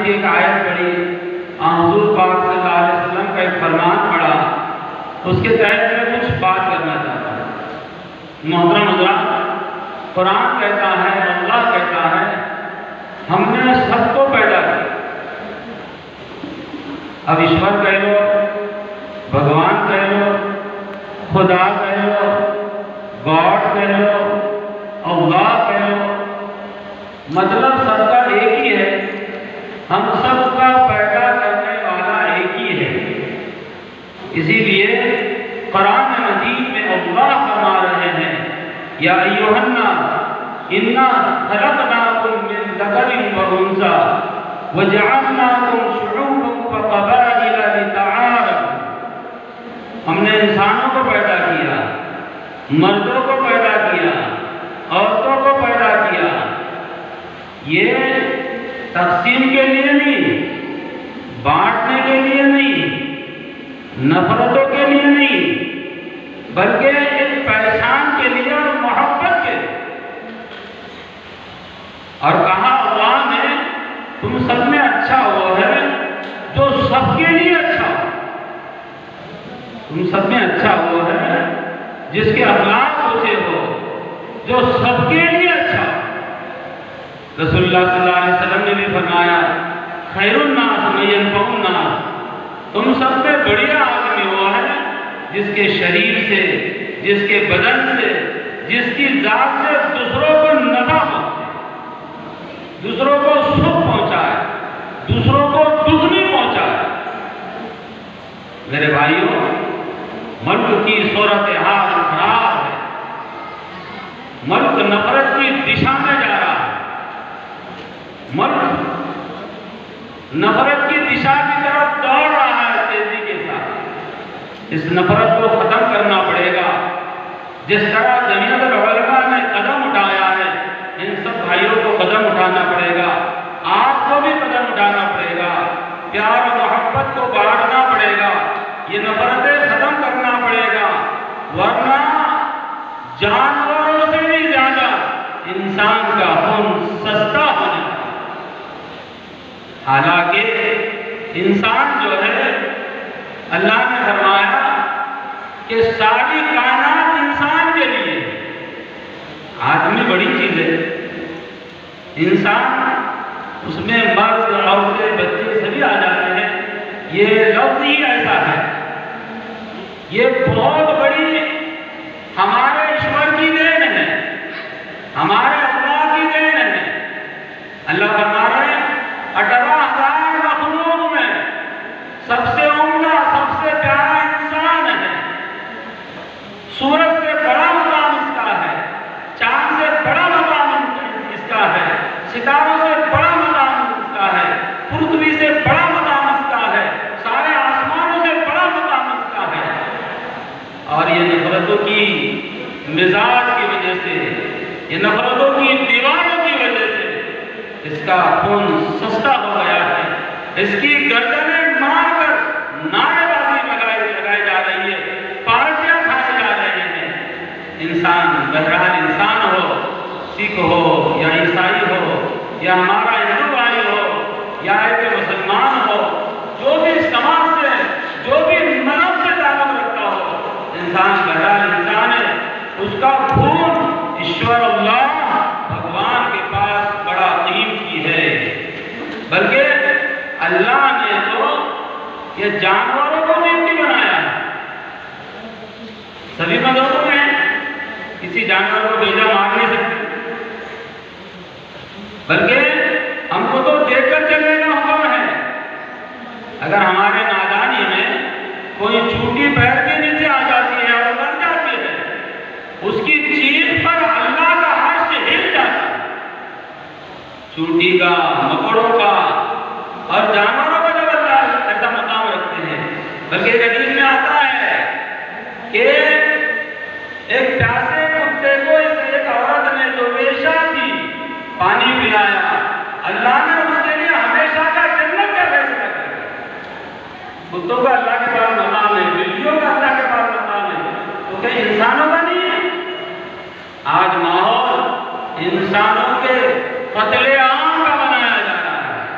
کی ایک آیت پڑھی، حضور پاک صلی اللہ علیہ وسلم کا ایک فرمان پڑھا، اس کے تحت میں کچھ بات کرنا چاہتا ہوں۔ محترم حضرات، قرآن کہتا ہے، اللہ کہتا ہے، ہم نے سب کو پیدا کیا۔ اب ایشور کہہ لو، بھگوان کہہ لو، خدا کہہ لو، گاڈ کہہ لو، اللہ کہہ لو، مطلب سب کا ایک ہی ہے، ہم سب کا پیدا کرنے والا ایک ہی ہے۔ اسی لیے قرآن مجید میں اللہ فرما رہے ہیں، یا ایھا الناس انا خلقناکم من ذکر و انثی وجعلناکم شعوبا وقبائل لتعارفوا۔ ہم نے انسانوں کو پیدا کیا، مردوں کو پیدا کیا، عورتوں کو پیدا کیا، یہ تقسیم کے لیے نہیں، بانٹنے کے لیے نہیں، نفرتوں کے لیے نہیں، بلکہ ایک پہچان کے لیے اور محبت کے لیے۔ اور کہا اللہ نے تم سب میں اچھا وہ ہے جو سب کے لیے اچھا ہو۔ تم سب میں اچھا وہ ہے جس کے اخلاق اونچے ہو، جو سب کے لیے اچھا ہو۔ رسول اللہ صلی اللہ علیہ وسلم نے بھی فرمایا، خیر الناس من ينفع الناس۔ تم سب میں بڑھیا آدمی وہ ہے جس کے شریر سے، جس کے بدن سے، جس کی ذات سے دوسروں کو نفع پہنچے، دوسروں کو سکھ پہنچائے، دوسروں کو دکھ نہیں پہنچائے۔ میرے بھائیوں، ملک کی صورتحال خراب ہے، ملک نفرت کی دشا میں جا رہا ہے، ملک نفرت کی دشا کی طرف دوڑ رہا ہے تیزی کے ساتھ۔ اس نفرت کو ختم کرنا پڑے گا۔ جس طرح جمعیت العلماء نے قدم اٹھایا ہے، ان سب بھائیوں کو قدم اٹھانا پڑے گا، آپ کو بھی قدم اٹھانا پڑے گا، پیار و محبت کو بانٹنا پڑے گا، یہ نفرتیں ختم کرنا پڑے گا، ورنہ جانوروں سے بھی زیادہ انسان کا خون سستا ہونے لگا۔ حالانکہ انسان جو ہے، اللہ نے فرمایا کہ ساری کائنات انسان کے لیے۔ آدمی بڑی چیز ہے، انسان، اس میں مرد، عورتیں، بچے سبھی آ جاتے ہیں، یہ لفظ ہی ایسا ہے۔ یہ بہت بڑی ہمارے ایشور کی دین ہے، ہمارے اللہ کی دین ہے۔ اللہ فرما رہے ہیں 18,000 مخلوق میں سب سے عمدہ، سب سے پیارا انسان ہے۔ سورج سے بڑا مقام اس کا ہے، چاند سے بڑا مقام اس کا ہے، ستاروں سے بڑا مقام اس کا ہے، پرتھوی سے بڑا مقام اس کا ہے، سارے آسمانوں سے بڑا مقام اس کا ہے۔ اور یہ نفرتوں کی مزاج کی وجہ سے، یہ نفرتوں کی دیواروں کی وجہ سے اس کا خون سستا ہو گیا ہے، اس کی گردنیں مار کر نعرے بازی لگائی جا رہی ہے، پارٹیاں کھائے جا رہے ہیں۔ انسان، بہرحال انسان ہو، سکھ ہو یا عیسائی ہو یا ہمارا ہندو بھائی ہو یا ایک مسلمان ہو، جو بھی سماج سے، جو بھی مذہب سے تعلق رکھتا ہو، انسان بہرحال انسان ہے۔ اس کا خون ایشور اللہ بھگوان کے پاس بڑا قیمتی ہے، بلکہ اللہ نے تو یہ جانوروں کو قیمتی بنایا ہے۔ سبھی مذہبوں میں کسی جانور کو بیجا مار نہیں سکتے، بلکہ ہم کو تو دیکھ کر چلنے کا حکم ہے۔ اگر ہمارے نادانی میں کوئی چوٹی پیر کے نیچے آ جاتی ہے اور مر جاتی ہے، اس کی چیخ پر اللہ کا عرش ہل جاتا ہے۔ چوٹی کا، مکڑوں کا اور جانوروں کا جب اللہ ایسا مقام رکھتے ہیں، بلکہ ایک حدیث میں آتا ہے کہ ایک پیاسے کتے کو ایک عورت نے جو ویشا تھی پانی پلایا، اللہ نے اس کے لیے ہمیشہ کا جنت کا فیصلہ کیا۔ کتوں کا اللہ کے پاس مقام ہے، بلیوں کا اللہ کے پاس مقام ہے، تو کیا انسانوں کا نہیں ہے؟ آج ماحول انسانوں کے قتل عام کا بنایا جا رہا ہے،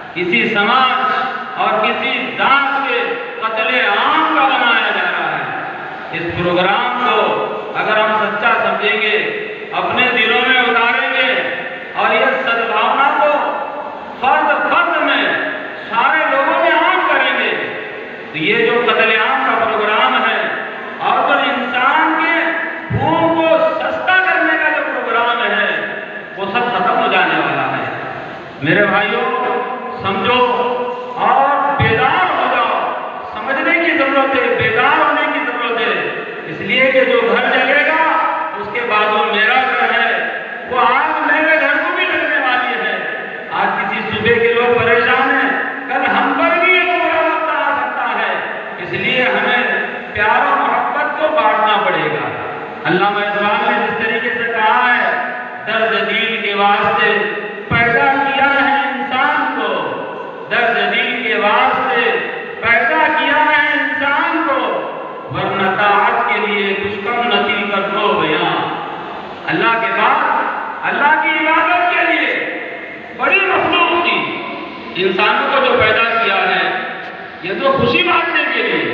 کسی سماج اور کسی ذات کے قتل عام کا بنایا جا رہا ہے۔ اس پروگرام کو اگر ہم سچا سمجھیں گے، اپنے دلوں میں اتاریں گے اور یہ سدبھاونا کو فرد فرد میں سارے لوگوں میں عام کریں گے تو یہ جو قتل عام کا پروگرام ہے اور جو انسان کے خون کو سستا کرنے کا جو پروگرام ہے وہ سب ختم ہو جانے والا ہے۔ میرے بھائیوں، سمجھو اور بیدار ہو جاؤ۔ سمجھنے کی ضرورت ہے، بیدار ہونے کی ضرورت ہے، اس لیے کہ جو گھر جلے گا اس کے بعد وہ میرا گھر ہے، وہ آگ میرے گھر کو بھی لگنے والی ہے۔ آج کسی صوبے کے لوگ پریشان ہیں، کل ہم پر بھی یہ برا وقت آ سکتا ہے، اس لیے ہمیں پیار و محبت کو بانٹنا پڑے گا۔ علامہ اقبال نے جس طریقے سے کہا ہے، درد دل کے واسطے پیدا کیا ہے انسان کو، درد دل کے واسطے پیدا کیا ہے انسان کو، ورنہ طاعت کے لیے کچھ کم نتی کر دو بیاں۔ اللہ کے بعد اللہ کی عبادت کے لیے بڑی مخلوق تھی، انسانوں کو جو پیدا کیا ہے یہ تو خوشی بانٹنے کے لیے،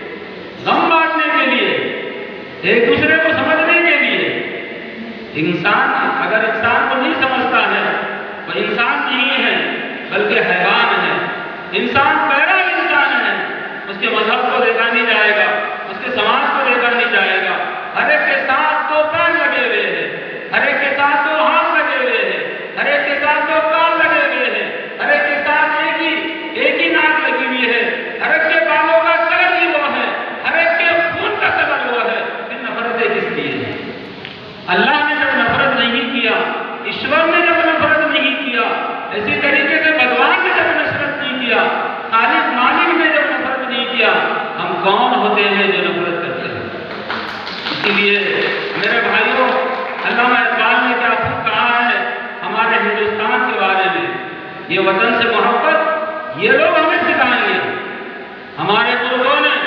غم بانٹنے کے لیے، ایک دوسرے کو سمجھنے کے لیے۔ انسان اگر انسان کو نہیں سمجھتا ہے وہ انسان نہیں ہے بلکہ حیوان ہے۔ انسان پہلا انسان ہے، اس کے مذہب کو دیکھا نہیں جائے گا، اس کے سماج کو دیکھا نہیں جائے گا۔ ہر ایک کے ساتھ دو پیر لگے ہوئے ہیں، ہر ایک کے ساتھ دو ہاتھ لگے ہوئے ہیں، ہر ایک کے ساتھ دو کان لگے ہوئے ہیں، ہر ایک کے ساتھ ایک ہی ناک لگی ہوئی ہے، ہر ایک کے بالوں کا کلر ہی وہ ہے، ہر ایک کے خون کا کلر وہ ہے۔ پھر نفرتیں کس لیے ہیں؟ اللہ نے جب نفرت نہیں کیا، ایشور نے جب نفرت نہیں کیا، اسی طریقے سے بھگوان نے جب نفرت نہیں کیا، خالق مالک نے جب نفرت نہیں کیا، ہم کون ہوتے ہیں جو نفرت کرتے ہیں؟ اسی لیے میرے بھائیوں، علامہ اقبال نے کیا خوب کہا ہے ہمارے ہندوستان کے بارے میں، یہ وطن سے محبت یہ لوگ ہمیں سکھائیں گے۔ ہمارے بزرگوں نے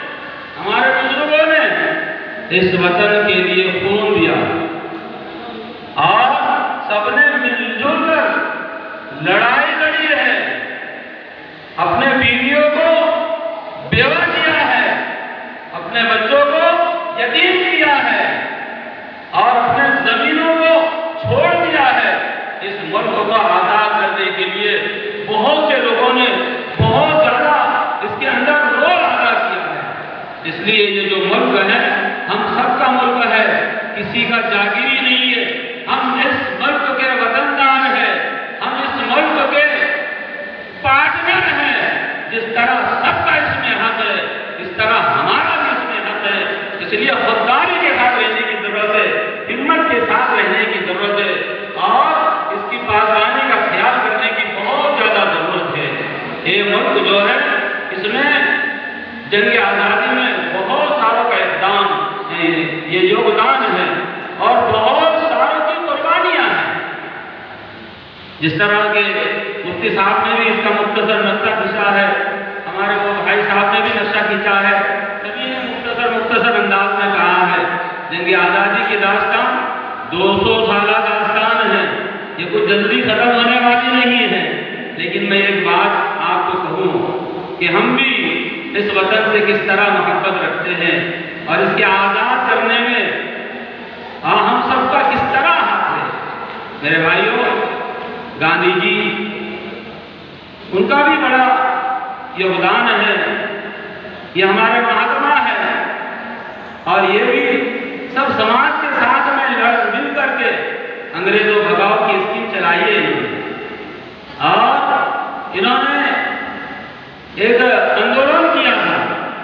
اس وطن کے لیے خون دیا اور سب نے مل جل کر لڑائی لڑی ہے، اپنے بیویوں کو بیوہ کیا ہے، اپنے بچوں کو یتیم کیا ہے اور اپنے زمینوں کو چھوڑ دیا ہے۔ اس ملک کو آزاد کرنے کے لیے بہت سے لوگوں نے بہت زیادہ اس کے اندر رول ادا کیا ہے۔ اس لیے یہ جو ملک ہے ہم سب کا ملک ہے، کسی کا جاگیری نہیں ہے۔ ہم اس ملک کے وطندار ہیں، ہم اس ملک کے پارٹنر ہیں۔ جس طرح سب کا اس میں حق ہے اس طرح ہمارا بھی اس میں حق ہے۔ اس لیے خودداری کے ساتھ رہنے کی ضرورت ہے، ہمت کے ساتھ رہنے کی ضرورت ہے اور اس کی پاسداری کا خیال کرنے کی بہت زیادہ ضرورت ہے۔ یہ ملک جو ہے اس میں جنگ آزادی میں بہت ساروں کا اقدام یہ یوگدان ہے اور بہت ساروں کی قربانیاں ہیں۔ جس طرح کے مفتی صاحب نے بھی اس کا مختصر نقشہ کھینچا ہے، ہمارے وہ بھائی صاحب نے بھی نقشہ کھینچا ہے، سبھی نے مختصر انداز میں کہا ہے جنگ آزادی کی داستان 200 سالہ داستان ہے، یہ کچھ جلدی ختم ہونے والی نہیں ہے۔ لیکن میں ایک بات آپ کو کہوں کہ ہم بھی اس وطن سے کس طرح محبت رکھتے ہیں اور اس کے آزاد کرنے میں ہم سب کا کس طرح ہاتھ ہے۔ میرے بھائیوں، گاندھی جی ان کا بھی بڑا یوگدان ہے، یہ ہمارے مہاتما ہے اور یہ بھی سب سماج کے ساتھ میں مل کر کے انگریزوں بھگاؤ کی اسکیم چلائی ہے اور انہوں نے ایک آندولن کیا تھا،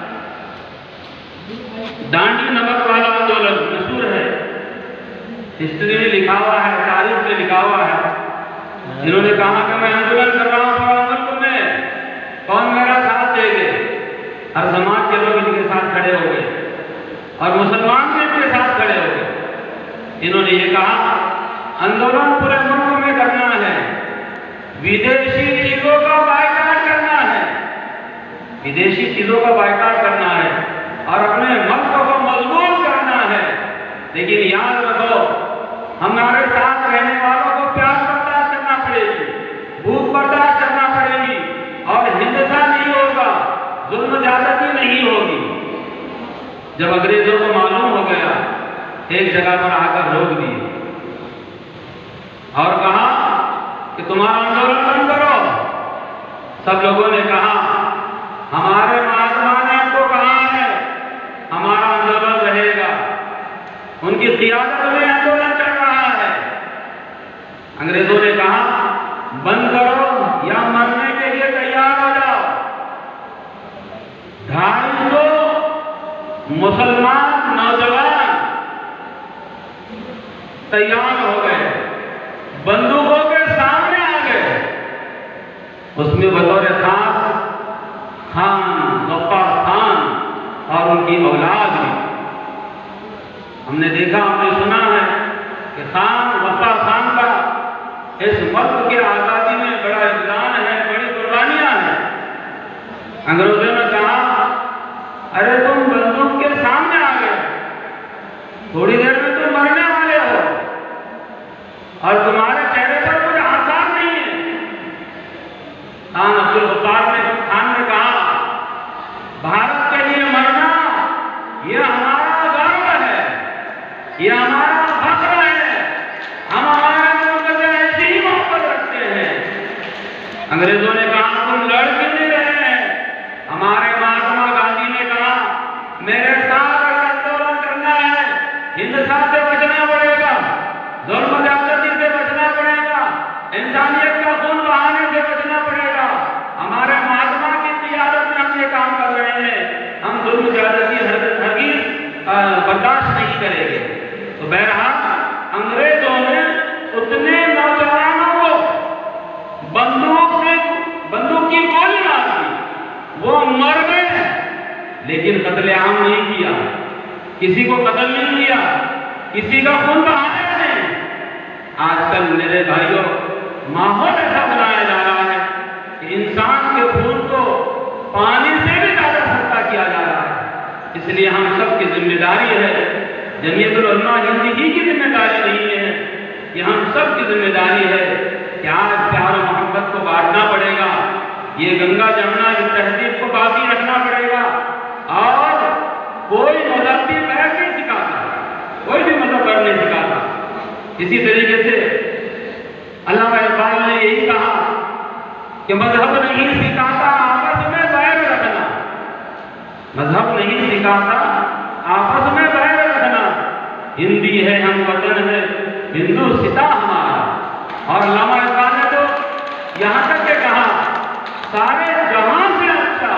ڈانڈی نمک والا آندولن مشہور ہے، ہسٹری میں لکھا ہوا ہے، تاریخ میں لکھا ہوا ہے۔ انہوں نے کہا کہ میں آندولن کر رہا ہوں پورا ملک میں، کون میرا ساتھ دے گے؟ ہر سماج کے لوگ ان کے ساتھ کھڑے ہو گئے اور مسلمان بھی ان کے ساتھ کھڑے ہو گئے۔ انہوں نے یہ کہا آندولن پورے ملک میں کرنا ہے، विदेशी चीजों का बाइकाट करना है, विदेशी चीजों का बाइकाट करना है और अपने मुल्क को मजबूत करना है। लेकिन याद रखो, हमारे साथ रहने वालों को प्यार बर्दाश्त करना पड़ेगी, भूख बर्दाश्त करना पड़ेगी, جب انگریزوں کو معلوم ہو گیا ایک جگہ پر آ کر روک دیے اور کہا کہ تمہارا آندولن بند کرو. سب لوگوں نے کہا ہمارے مہاتما نے ہم کو کہا ہے ہمارا آندولن رہے گا. ان کی قیادت میں آندولن چل رہا ہے. انگریزوں نے کہا بند کرو یا مرنے کے لیے تیار ہو جاؤ. 250 مسلمان نوجوان تیار ہو گئے, بندوقوں کے سامنے آ گئے. اس میں بطور خاص خان غفار خان اور ان کی اولاد بھی. ہم نے دیکھا, ہم نے سنا ہے کہ خان غفار خان کا اس ملک کے آزادی میں بڑا یوگدان ہے, بڑی قربانیاں ہیں. انگریزوں نے کہا ارے تم بندوق کے سامنے آ گئے, تھوڑی دیر میں تم مرنے والے ہو اور تمہارے چہرے پر کوئی آثار نہیں ہے. خان عبدالغفار خان نے کہا بھارت کے لیے مرنا یہ ہمارا گرو ہے, یہ ہمارا فخر ہے, ہم ہمارے ملک سے ایسی ہی محبت رکھتے ہیں. انگریزوں نے کہا تم لڑ کیوں نہیں رہے ہیں. ہمارے مہاتما گاندھی نے کہا میرے ساتھ اگر آندولن کرنا ہے ہندوستان سے بچنا پڑے گا, ظلم زیادتی سے بچنا پڑے گا, انسانیت کا خون بہانے سے بچنا پڑے گا. ہمارے مہاتما کی قیادت میں ہم یہ کام کر رہے ہیں, ہم ظلم زیادتی ہرگز برداشت نہیں کریں گے. تو بہرحال انگریزوں نے اتنے نوجوانوں کو بندوق کی گولی مار دی, وہ مر گئے لیکن قتل عام نہیں کیا, کسی کو قتل نہیں کیا, کسی کا خون بہانے نہیں. آج کل میرے بھائیوں ماحول ایسا بنایا جا رہا ہے کہ انسان کے خون کو پانی سے بھی زیادہ سستا کیا جا رہا ہے. اس لیے ہم سب کی ذمہ داری ہے, جمعیت العلماء ہند ہی کی ذمہ داری نہیں ہے, یہ ہم سب کی ذمہ داری ہے کہ آج پیار و محبت کو بانٹنا پڑے گا. یہ گنگا جمنا اس تہذیب کو باقی رکھنا پڑے گا. اور کوئی مذہب بھی بیٹھ نہیں سکھاتا, کوئی بھی مذہب پڑھ نہیں سکھاتا. اسی طریقے سے علامہ اقبال نے یہی کہا کہ مذہب نہیں سکھاتا آپس میں بیر رکھنا, مذہب نہیں سکھاتا آپس میں بیر رکھنا. ہندی ہے ہم وطن ہے ہندو ستا ہمارا. اور علامہ اقبال نے تو یہاں تک کہ کہا سارے جہاں سے اچھا,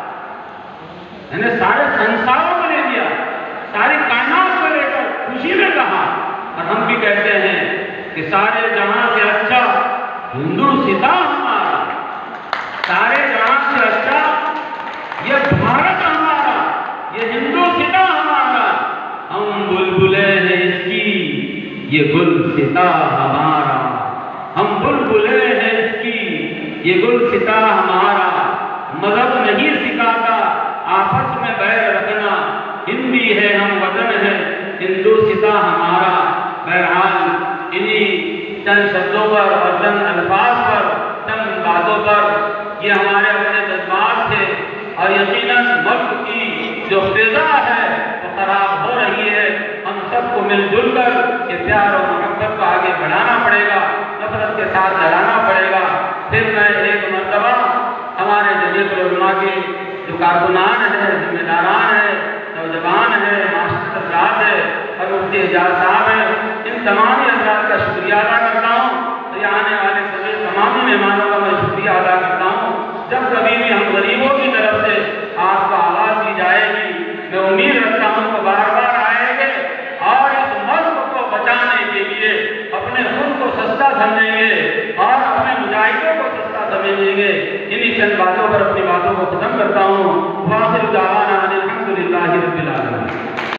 یعنی سارے سنساروں کو لے لیا, ساری کائنات کو لے کر خوشی میں کہا. اور ہم بھی کہتے ہیں کہ سارے جہاں سے اچھا ہندو ستا ہمارا, سارے جہاں سے اچھا یہ بھارت ہمارا, یہ ہندو ستا ہمارا. ہم بلبلے ہیں اس کی یہ گل ستا ہمارا, ہم بلبلے ہیں اس کی یہ گل ستا ہمارا. مذہب نہیں سکھاتا آپس میں بیر رکھنا, ہندی ہے ہم وطن ہے ہندو ستا ہمارا. بہرحال انہی چند شبدوں پر اور چند الفاظ پر, چند باتوں پر یہ ہمارے اپنے جذبات تھے. اور یقیناً وقت کی جو فضا ہے وہ خراب ہو رہی ہے. ہم سب کو مل جل کر یہ پیار اور محبت کو آگے بڑھانا پڑے گا, نفرت کے ساتھ لڑانا پڑے گا. پھر میں ایک مرتبہ ہمارے جمعیت العلماء کے جو کارکنان ہیں, ذمہ داران ہیں, نوجوان ہیں, معاشرت افراد ہے اور مفتی اعجاز صاحب ہیں, ان تمام حضرات کا شکریہ ادا کرتا ہوں. تو یہ آنے والے سبھی تمام مہمانوں کا میں شکریہ ادا کرتا ہوں. جب کبھی بھی ہم غریبوں کی طرف سے آپ کو آواز دی جائے گی, میں امید رکھتا ہوں کہ بار بار آئیں گے اور اس ملک کو بچانے کے لیے اپنے خود کو سستا سمجھیں گے اور اپنے مجاہدوں کو سستا سمجھیں گے. انہی چند باتوں